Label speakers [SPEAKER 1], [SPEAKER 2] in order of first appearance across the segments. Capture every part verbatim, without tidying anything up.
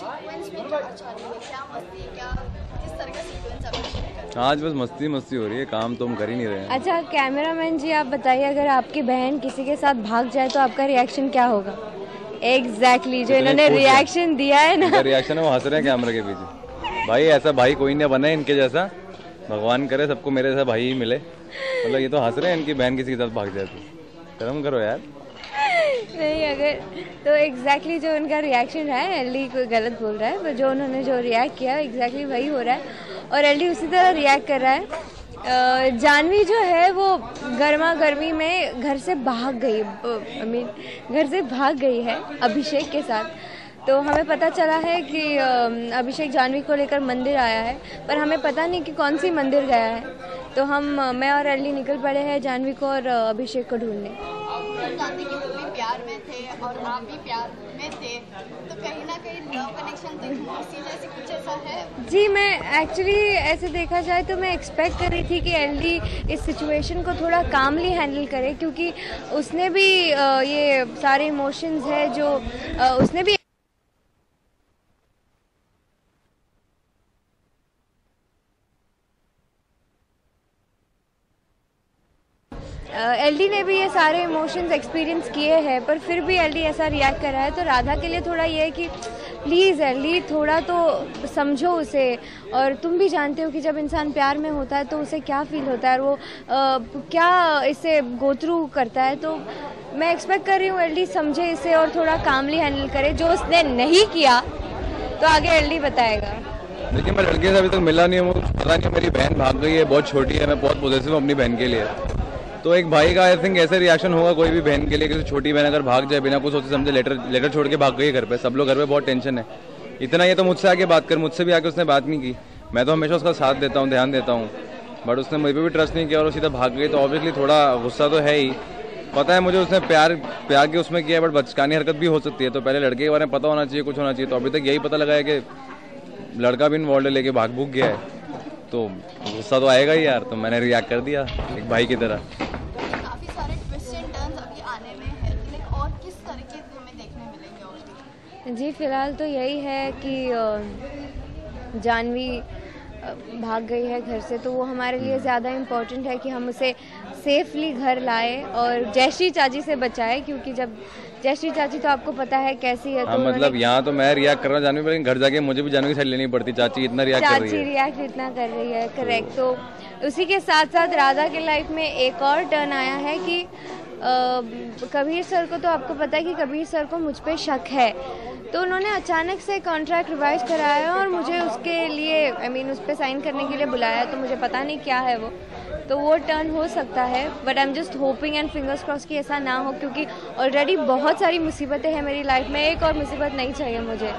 [SPEAKER 1] Sequence में क्या चालू है, क्या मस्ती है, क्या किस तरह का सीक्वेंस आप शेयर कर?
[SPEAKER 2] आज बस मस्ती मस्ती हो रही है, काम तो हम कर ही नहीं रहे हैं।
[SPEAKER 3] अच्छा कैमरामैन जी आप बताइए, अगर आपकी बहन किसी के साथ भाग जाए तो आपका रिएक्शन क्या होगा? एग्जैक्टली exactly, जो इन्होंने रिएक्शन दिया है ना,
[SPEAKER 2] रिएक्शन है वो हंस रहे हैं कैमरे के पीछे। भाई ऐसा भाई कोई नहीं बना है इनके जैसा, भगवान करे सबको मेरे जैसा भाई ही मिले। मतलब ये तो हंस रहे हैं इनकी बहन किसी के साथ भाग जाए तो। शर्म करो यार।
[SPEAKER 3] नहीं अगर तो एग्जैक्टली exactly जो उनका रिएक्शन है, एलडी कोई गलत बोल रहा है, पर जो उन्होंने जो रिएक्ट किया एग्जैक्टली exactly वही हो रहा है और एलडी उसी तरह रिएक्ट कर रहा है। जानवी जो है वो गर्मा गर्मी में घर से भाग गई, आई मीन घर से भाग गई है अभिषेक के साथ। तो हमें पता चला है कि अभिषेक जानवी को लेकर मंदिर आया है, पर हमें पता नहीं कि कौन सी मंदिर गया है। तो हम मैं और एलडी निकल पड़े हैं जानवी को और अभिषेक को ढूंढने।
[SPEAKER 1] जानते कि वो भी प्यार में थे और आप भी प्यार में थे, तो कहीं ना कहीं लव कनेक्शन तो इसी जैसे कुछ ऐसा है?
[SPEAKER 3] जी मैं एक्चुअली ऐसे देखा जाए तो मैं एक्सपेक्ट कर रही थी कि एलडी इस सिचुएशन को थोड़ा कामली हैंडल करे, क्योंकि उसने भी ये सारे इमोशंस है जो उसने भी एलडी ने भी ये सारे इमोशंस एक्सपीरियंस किए हैं, पर फिर भी एलडी ऐसा रिएक्ट कर रहा है। तो राधा के लिए थोड़ा ये है कि प्लीज़ एलडी थोड़ा तो समझो उसे। और तुम भी जानते हो कि जब इंसान प्यार में होता है तो उसे क्या फील होता है और वो आ, क्या इसे गो थ्रू करता है। तो मैं एक्सपेक्ट कर रही हूँ एलडी समझे इसे और थोड़ा कामली हैंडल करे। जो उसने नहीं किया तो आगे एलडी बताएगा।
[SPEAKER 2] देखिए मैं लड़के से अभी तक मिला नहीं हूँ, पता नहीं मेरी बहन भाग गई है, बहुत छोटी है, मैं बहुत पॉजिटिव हूँ अपनी बहन के लिए। तो एक भाई का आई थिंक ऐसे रिएक्शन होगा कोई भी बहन के लिए, किसी छोटी बहन अगर भाग जाए बिना कुछ सोचे समझे, लेटर लेटर छोड़ के भाग गई घर पे, सब लोग घर पे बहुत टेंशन है। इतना ये तो मुझसे आके बात कर, मुझसे भी आके उसने बात नहीं की। मैं तो हमेशा उसका साथ देता हूँ, ध्यान देता हूँ, बट उसने मुझे पे भी ट्रस्ट नहीं किया और सीधा भाग गई। तो ऑब्वियसली थोड़ा गुस्सा तो है ही। पता है मुझे उसने प्यार प्यार के उसमें किया, बट बचकानी हरकत भी हो सकती है। तो पहले लड़के के बारे में पता होना चाहिए, कुछ होना चाहिए। तो अभी तक यही पता लगा है कि लड़का भी इन्वॉल्व लेके भाग भूग गया है, तो गुस्सा तो आएगा ही यार। तो मैंने रिएक्ट कर दिया एक भाई की तरह।
[SPEAKER 3] जी फिलहाल तो यही है कि जानवी भाग गई है घर से, तो वो हमारे लिए ज़्यादा इम्पोर्टेंट है कि हम उसे सेफली घर लाए और जयश्री चाची से बचाए, क्योंकि जब जयश्री चाची तो आपको पता है कैसी है।
[SPEAKER 2] हाँ,
[SPEAKER 3] तो
[SPEAKER 2] मतलब यहाँ तो मैं रिएक्ट कर रहा जानवी पर, घर जाके मुझे भी जानवी की साइड लेनी पड़ती। चाची इतना रिएक्ट कर रही है,
[SPEAKER 3] चाची रिएक्ट इतना कर रही है, करेक्ट। तो उसी के साथ साथ राधा के लाइफ में एक और टर्न आया है कि कबीर सर को, तो आपको पता है कि कबीर सर को मुझ पे शक है। तो उन्होंने अचानक से कॉन्ट्रैक्ट रिवाइज कराया और मुझे उसके लिए आई मीन उस पर साइन करने के लिए बुलाया। तो मुझे पता नहीं क्या है वो, तो वो टर्न हो सकता है, but I am just hoping and fingers cross कि ऐसा ना हो, क्योंकि ऑलरेडी बहुत सारी मुसीबतें हैं मेरी लाइफ में, एक और मुसीबत नहीं चाहिए मुझे।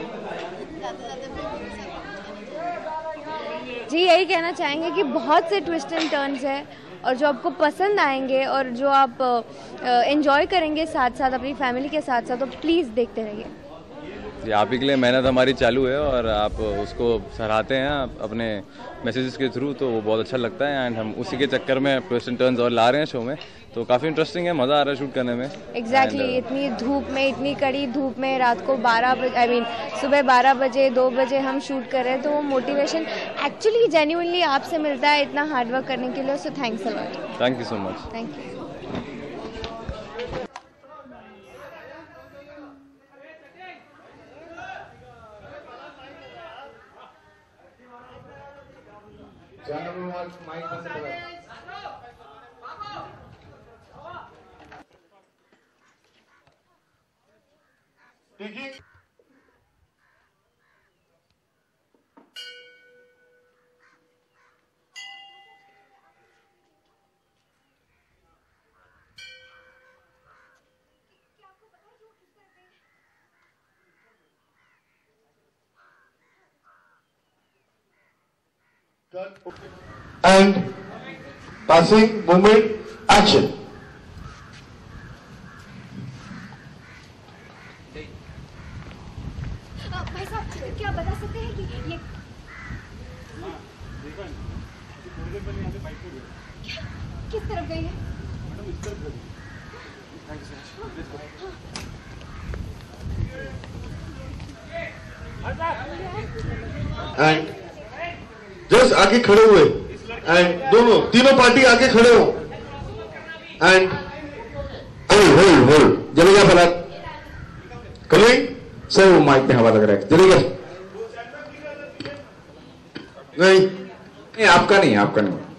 [SPEAKER 3] जी यही कहना चाहेंगे कि बहुत से ट्विस्ट एंड टर्न्स है और जो आपको पसंद आएंगे और जो आप एंजॉय करेंगे साथ साथ अपनी फैमिली के साथ साथ, तो प्लीज़ देखते रहिए।
[SPEAKER 2] जी आप ही के लिए मेहनत हमारी चालू है और आप उसको सराहते हैं अपने मैसेजेस के थ्रू, तो वो बहुत अच्छा लगता है। एंड हम उसी के चक्कर में ट्विस्ट एंड टर्न्स और ला रहे हैं शो में, तो काफ़ी इंटरेस्टिंग है, मज़ा आ रहा है शूट करने में।
[SPEAKER 3] एग्जैक्टली exactly, इतनी धूप में, इतनी कड़ी धूप में रात को बारह बजे आई मीन सुबह बारह बजे दो बजे हम शूट कर रहे हैं, तो वो मोटिवेशन एक्चुअली जेन्युइनली आपसे मिलता है इतना हार्डवर्क करने के लिए। So thanks a lot.
[SPEAKER 2] Thank you so much.
[SPEAKER 3] Thank you.
[SPEAKER 4] And passing movement action.
[SPEAKER 1] भाई साहब क्या बता सकते हैं कि ये क्या किस तरफ गई है?
[SPEAKER 4] Action. एंड जस्ट आगे खड़े हुए एंड दोनों तीनों पार्टी आगे खड़े हो एंड होल्ड होल्ड होल्ड जलेगा फलक कलिंग सर वो माइक में हवा लग रहा है जलेगा नहीं नहीं आपका नहीं आपका नहीं